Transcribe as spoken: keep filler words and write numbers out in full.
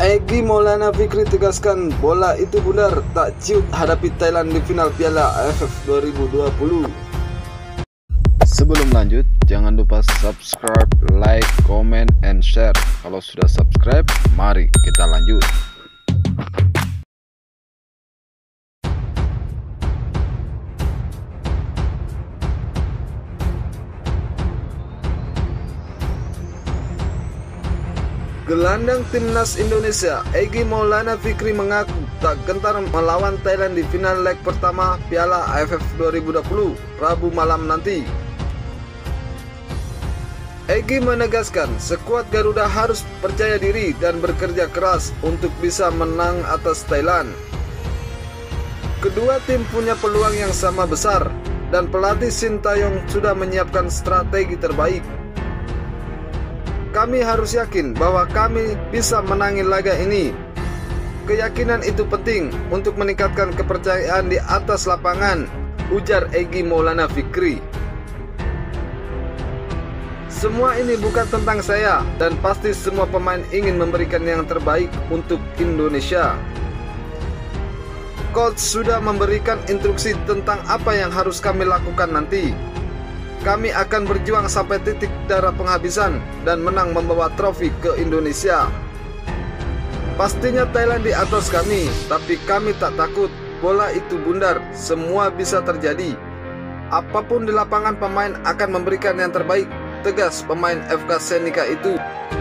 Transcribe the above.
Egy Maulana Fikri tegaskan bola itu bundar tak ciut hadapi Thailand di final Piala A F F dua ribu dua puluh. Sebelum lanjut, jangan lupa subscribe, like, comment, and share. Kalau sudah subscribe, mari kita lanjut. Gelandang timnas Indonesia Egy Maulana Fikri mengaku tak gentar melawan Thailand di final leg pertama Piala A F F dua ribu dua puluh Rabu malam nanti. Egy menegaskan skuad Garuda harus percaya diri dan bekerja keras untuk bisa menang atas Thailand. Kedua tim punya peluang yang sama besar dan pelatih Sintayong sudah menyiapkan strategi terbaik. Kami harus yakin bahwa kami bisa menangin laga ini. Keyakinan itu penting untuk meningkatkan kepercayaan di atas lapangan, ujar Egy Maulana Fikri. Semua ini bukan tentang saya dan pasti semua pemain ingin memberikan yang terbaik untuk Indonesia. Coach sudah memberikan instruksi tentang apa yang harus kami lakukan nanti. Kami akan berjuang sampai titik darah penghabisan dan menang membawa trofi ke Indonesia. Pastinya Thailand di atas kami, tapi kami tak takut. Bola itu bundar, semua bisa terjadi. Apapun di lapangan pemain akan memberikan yang terbaik, tegas pemain F K Senika itu.